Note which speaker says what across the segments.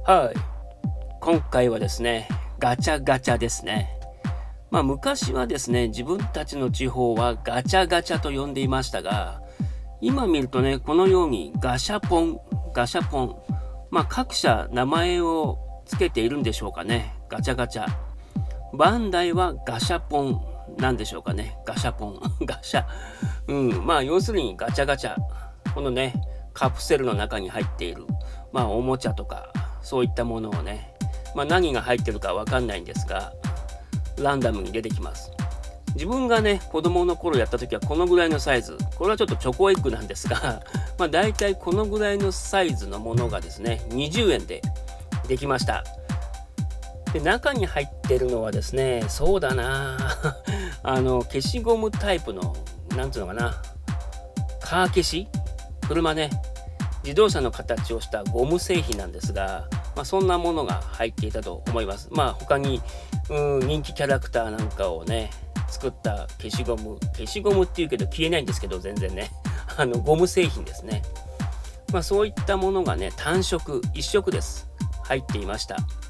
Speaker 1: はい。今回はですね、ガチャガチャですね。昔はですね、自分たちの地方はガチャガチャと呼んでいましたが、今見るとね、このようにガシャポン、ガシャポン。各社名前をつけているんでしょうかね。ガチャガチャ。バンダイはガシャポンなんでしょうかね。ガシャポン。ガシャ。要するにガチャガチャ。このね、カプセルの中に入っている、おもちゃとか、そういったものをね、何が入ってるかわかんないんですが、ランダムに出てきます。自分がね、子供の頃やった時はこのぐらいのサイズ。これはちょっとチョコエッグなんですが、だいたいこのぐらいのサイズのものがですね、20円でできました。で、中に入ってるのはですね、そうだな消しゴムタイプの、なんつうのかな、カー消し車ね、自動車の形をしたゴム製品なんですが、そんなものが入っていたと思います。他に人気キャラクターなんかをね作った消しゴムっていうけど消えないんですけど、全然ねゴム製品ですね。そういったものがね、単色1色です入っていました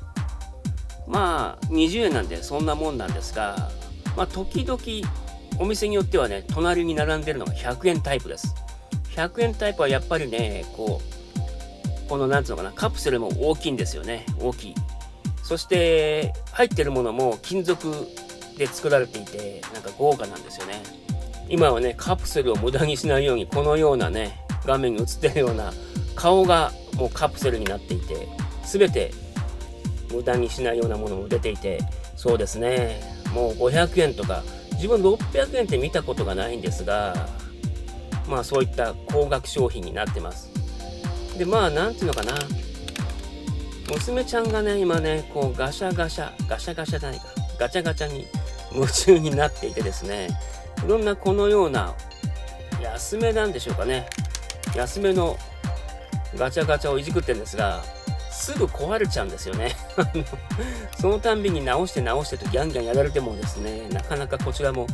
Speaker 1: 。20円なんでそんなもんなんですが、時々お店によってはね、隣に並んでるのが100円タイプです。100円タイプはやっぱりね、このなんつうのかな、カプセルも大きいんですよね。大きい。そして入ってるものも金属で作られていて、なんか豪華なんですよね。今はね、カプセルを無駄にしないように、このようなね、画面に映ってるような顔がもうカプセルになっていて、全て無駄にしないようなものも出ていて、そうですね、もう500円とか、自分600円って見たことがないんですが、そういった高額商品になってます。で、なんていうのかな、娘ちゃんがね、今ね、ガシャガシャじゃないか、ガチャガチャに夢中になっていてですね、いろんなこのような安めなんでしょうかね、安めのガチャガチャをいじくってるんですが、すぐ壊れちゃうんですよね。そのたんびに直してとギャンギャンやられてもですね、なかなかこちらも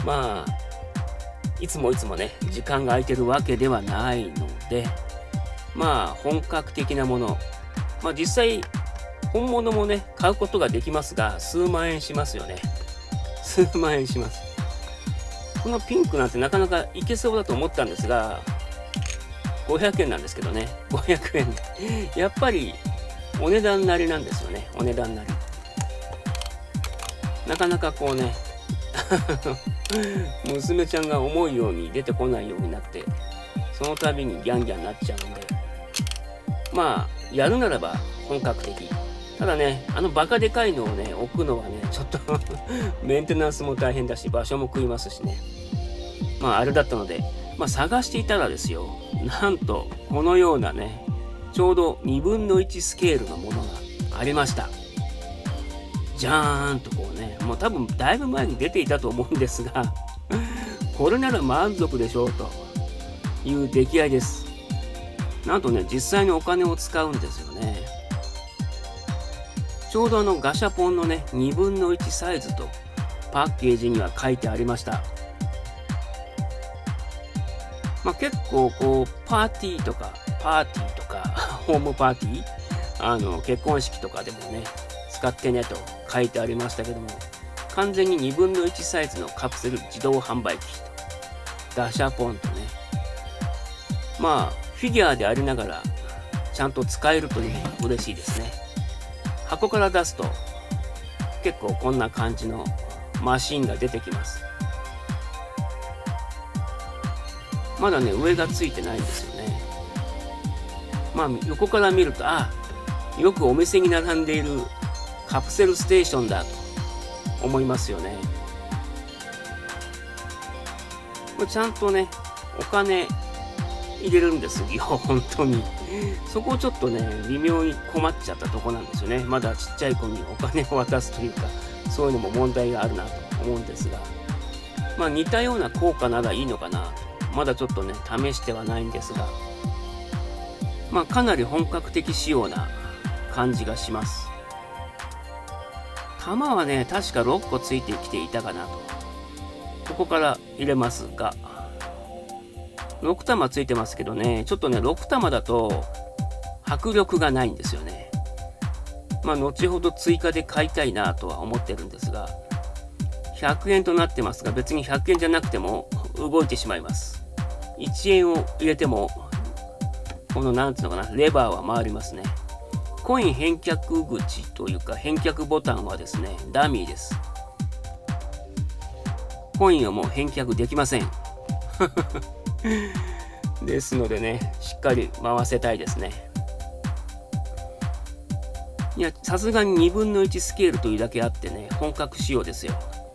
Speaker 1: いつもね、時間が空いてるわけではないので、本格的なもの、実際本物もね買うことができますが、数万円しますよね。数万円します。このピンクなんてなかなかいけそうだと思ったんですが、500円なんですけどね、500円やっぱりお値段なりなんですよね。お値段なり、なかなか娘ちゃんが思うように出てこないようになって、その度にギャンギャンになっちゃうんで、やるならば本格的。ただね、バカでかいのをね置くのはね、ちょっとメンテナンスも大変だし、場所も食いますしね、あれだったので、探していたらですよ、なんとこのようなね、ちょうど2分の1スケールのものがありました。じゃーんともう多分だいぶ前に出ていたと思うんですがこれなら満足でしょうという出来合いです。なんとね、実際にお金を使うんですよね。ちょうどガシャポンのね、2分の1サイズとパッケージには書いてありました。結構パーティーとかホームパーティー、結婚式とかでもね使ってねと書いてありましたけども、完全に2分の1サイズのカプセル自動販売機とガシャポンとね、フィギュアでありながらちゃんと使えるというのが嬉しいですね。箱から出すと結構こんな感じのマシンが出てきます。まだね、上がついてないんですよね。横から見ると、よくお店に並んでいるカプセルステーションだと思いますよね。これちゃんとね、お金入れるんですよ、本当に。そこをちょっとね、微妙に困っちゃったとこなんですよね。まだちっちゃい子にお金を渡すというか、そういうのも問題があるなと思うんですが、似たような効果ならいいのかなと。まだちょっとね、試してはないんですが、かなり本格的仕様な感じがします。玉はね、確か6個ついてきていたかなと。ここから入れますが、6玉ついてますけどね、ちょっとね、6玉だと迫力がないんですよね。 後ほど追加で買いたいなとは思ってるんですが、100円となってますが、別に100円じゃなくても動いてしまいます。1円を入れても、このなんていうのかな、レバーは回りますね。コイン返却口というか返却ボタンはですね、ダミーです。コインはもう返却できません。ですのでね、しっかり回せたいですね。いや、さすがに2分の1スケールというだけあってね、本格仕様ですよ。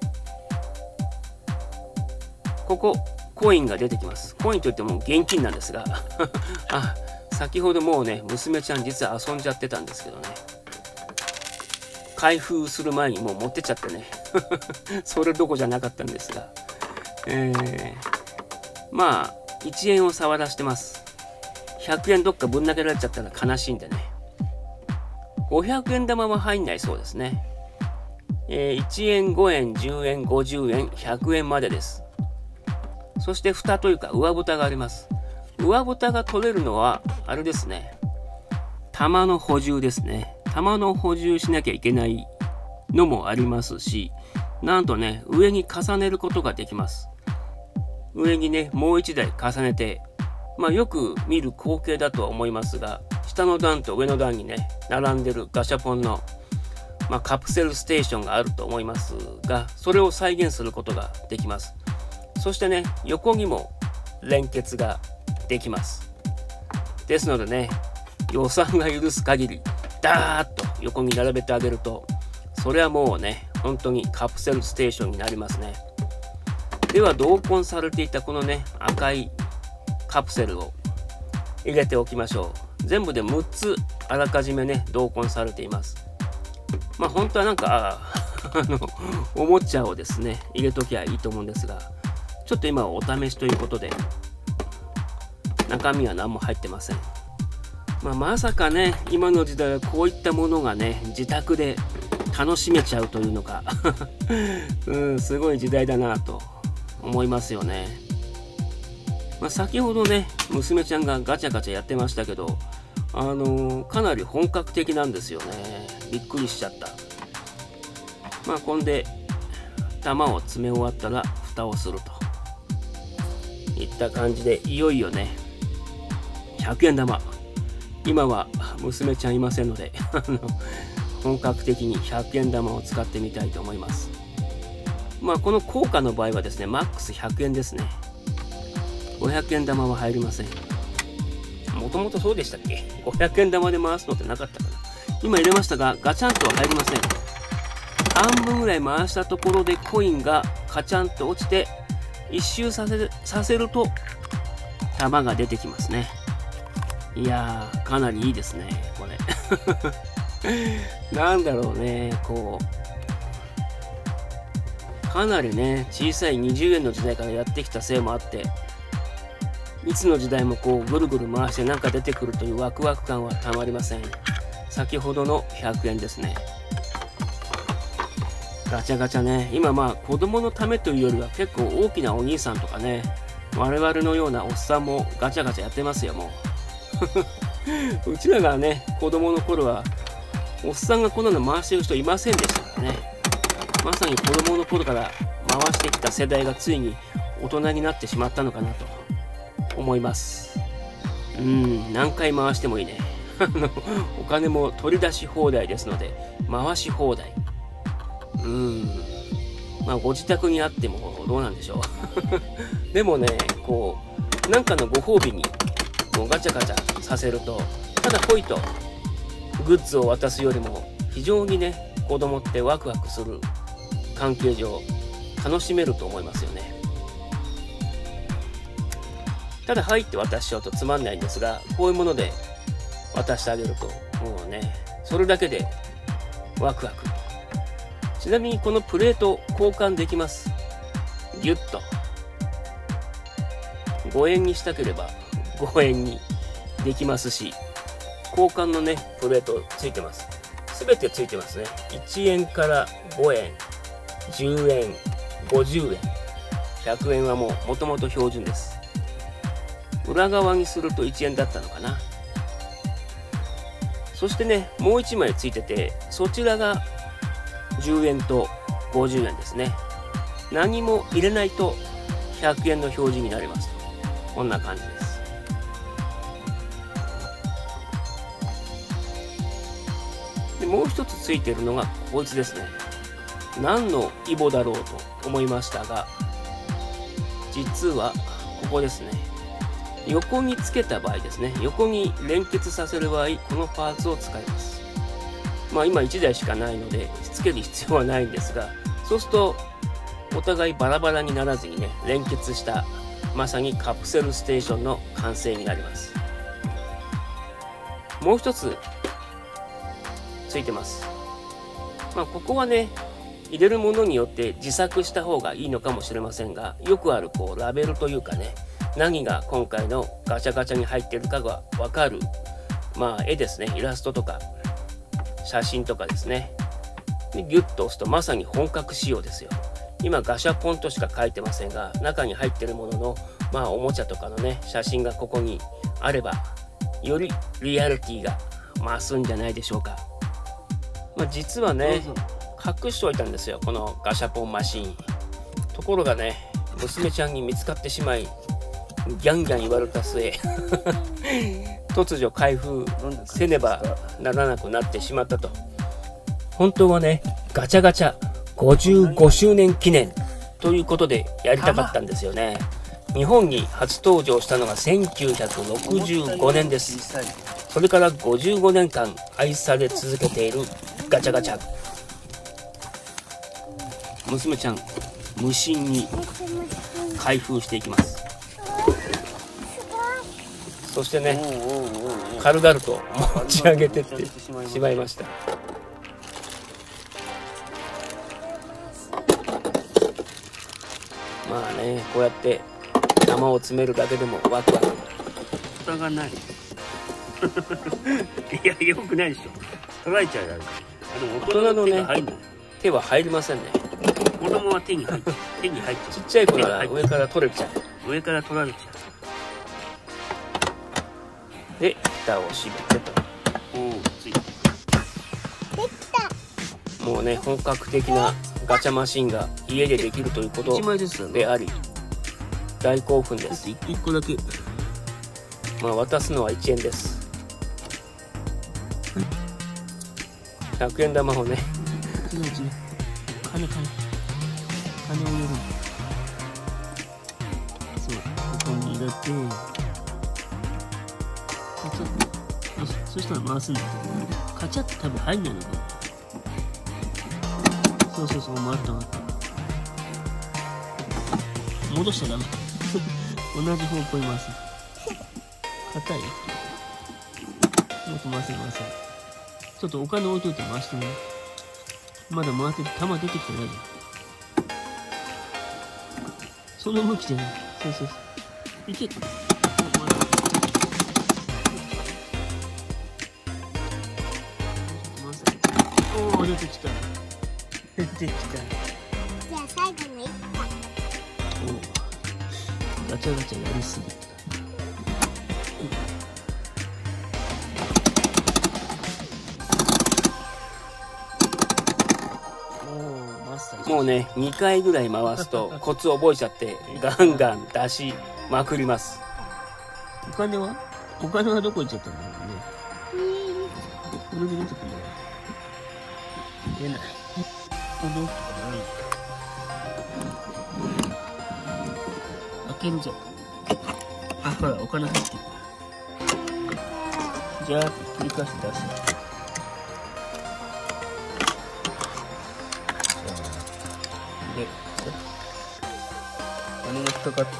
Speaker 1: ここ、コインが出てきます。コインといっても現金なんですが、あ、先ほどもうね、娘ちゃん実は遊んじゃってたんですけどね。開封する前にもう持ってっちゃってね。それどこじゃなかったんですが。まあ、1円を触らしてます。100円どっかぶん投げられちゃったら悲しいんでね。500円玉は入んないそうですね。1円、5円、10円、50円、100円までです。そして蓋というか上蓋があります。上蓋が取れるのは、あれですね。玉の補充ですね。玉の補充しなきゃいけないのもありますし、なんとね、上に重ねることができます。上にね、もう1台重ねて、よく見る光景だとは思いますが、下の段と上の段にね、並んでるガシャポンの、カプセルステーションがあると思いますが、それを再現することができます。そしてね、横にも連結ができます。ですのでね、予算が許す限り、ダーッと横に並べてあげると、それはもうね、本当にカプセルステーションになりますね。では、同梱されていたこのね、赤いカプセルを入れておきましょう。全部で6つあらかじめね、同梱されています。本当はなんか、おもちゃをですね、入れときゃいいと思うんですが、ちょっと今はお試しということで、中身は何も入ってません。まさかね、今の時代はこういったものがね、自宅で楽しめちゃうというのが、すごい時代だなと思いますよね。先ほどね、娘ちゃんがガチャガチャやってましたけど、かなり本格的なんですよね。びっくりしちゃった。こんで、玉を詰め終わったら、蓋をするといった感じで、いよいよね、100円玉。今は娘ちゃんいませんので、本格的に100円玉を使ってみたいと思います。この硬貨の場合はですね、マックス100円ですね。500円玉は入りません。もともとそうでしたっけ？ 500 円玉で回すのってなかったかな。今入れましたが、ガチャンとは入りません。半分ぐらい回したところでコインがカチャンと落ちて、一周させると、玉が出てきますね。いやー、かなりいいですね、これ。なんだろうね、かなりね、小さい20円の時代からやってきたせいもあって、いつの時代もぐるぐる回してなんか出てくるというワクワク感はたまりません。先ほどの100円ですね。ガチャガチャね、今子供のためというよりは結構大きなお兄さんとかね、我々のようなおっさんもガチャガチャやってますよ、もう。うちらがね、子供の頃は、おっさんがこんなの回してる人いませんでしたからね。まさに子供の頃から回してきた世代がついに大人になってしまったのかなと思います。何回回してもいいね。お金も取り出し放題ですので、回し放題。ご自宅にあってもどうなんでしょう。でもね、なんかのご褒美にガチャガチャさせると、ただポイとグッズを渡すよりも非常にね、子供ってワクワクする関係上楽しめると思いますよね。ただ入って渡しちゃうとつまんないんですが、こういうもので渡してあげるともうね、それだけでワクワク。ちなみにこのプレート交換できます。ギュッと5円にしたければ5円にできますし、交換のねプレートついてます。すべてついてますね。1円から5円、10円、50円、100円はもともと標準です。裏側にすると1円だったのかな。 そしてね、もう1枚ついてて、そちらが10円と50円ですね。何も入れないと100円の表示になります。こんな感じです。でもう一つついてるのがこいつですね。何のイボだろうと思いましたが、実はここですね。横につけた場合ですね、横に連結させる場合、このパーツを使います。まあ今1台しかないのでつける必要はないんですが、そうするとお互いバラバラにならずにね、連結したまさにカプセルステーションの完成になります。もう一つついてます。まあここはね、入れるものによって自作した方がいいのかもしれませんが、よくあるこうラベルというかね、何が今回のガチャガチャに入っているかが分かる、まあ絵ですね、イラストとか写真とかですね。でギュッと押すとまさに本格仕様ですよ。今ガシャポンとしか書いてませんが、中に入ってるもののまあおもちゃとかのね写真がここにあれば、よりリアリティが増すんじゃないでしょうか。まあ実はね、隠しておいたんですよ、このガシャポンマシーン。ところがね、娘ちゃんに見つかってしまい、ギャンギャン言われた末突如開封せねばならなくなってしまったと。本当はね、ガチャガチャ55周年記念ということでやりたかったんですよね。日本に初登場したのが1965年です。それから55年間愛され続けているガチャガチャ。娘ちゃん無心に開封していきます。そしてね、軽々と持ち上げてってしまいました。まあね、こうやって玉を詰めるだけでもワクワク。蓋がない。いや、よくないでしょ。取られちゃうやる。でも大人のね、手は入りませんね。子供は手に入っちゃう。ちっちゃい子なら上から取れちゃう。上から取られちゃう。で、蓋を閉めてと。ついた。できた。もうね、本格的なガチャマシンが家でできるということであり、大興奮です。1個だけ。まあ渡すのは1円です。100円玉をね。金を入れる。そう、ここに入れて。そしたら回すんだけど、カチャって多分入んないのかな。そう、回った。戻しちゃダメ。同じ方向に回す。硬い。もっと回せ。ちょっとお金置いといて回してね。まだ回ってて、玉出てきてないじゃん。その向きじゃない。そう。いけ。出てきた。じゃあ最後の1個。ガチャガチャやりすぎた。もうね、2回ぐらい回すとコツ覚えちゃってガンガン出しまくります。お金はどこ行っちゃったんだろうね。これで出てくるんだよ。出ない。開けるぞ。あ、ほら、お金入ってる。じゃあ、繰り返して出す。で、金が引っかかって。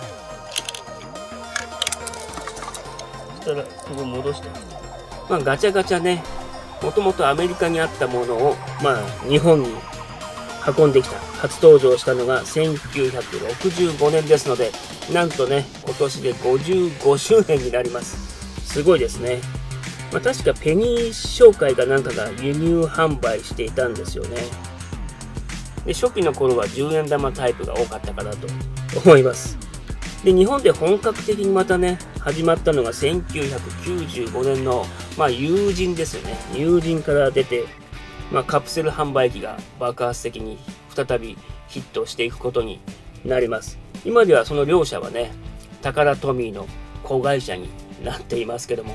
Speaker 1: そしたら、ここ戻して。まあ、ガチャガチャね。もともとアメリカにあったものを、まあ、日本に運んできた、初登場したのが1965年ですので、なんとね、今年で55周年になります。すごいですね。まあ、確かペニー商会かなんかが輸入販売していたんですよね。で、初期の頃は10円玉タイプが多かったかなと思います。で、日本で本格的にまたね、始まったのが1995年の友人ですよね。友人から出て、カプセル販売機が爆発的に再びヒットしていくことになります。今ではその両社はね、タカラトミーの子会社になっていますけども、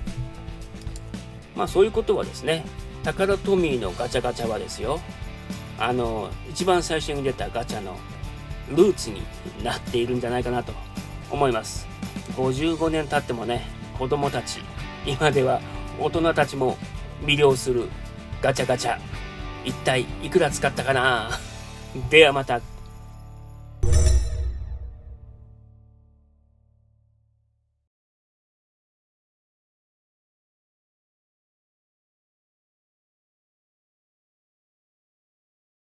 Speaker 1: そういうことはですね、タカラトミーのガチャガチャはですよ、一番最初に出たガチャのルーツになっているんじゃないかなと思います。55年経ってもね、子供たち、今では大人たちも魅了するガチャガチャ、一体いくら使ったかな。ではまた。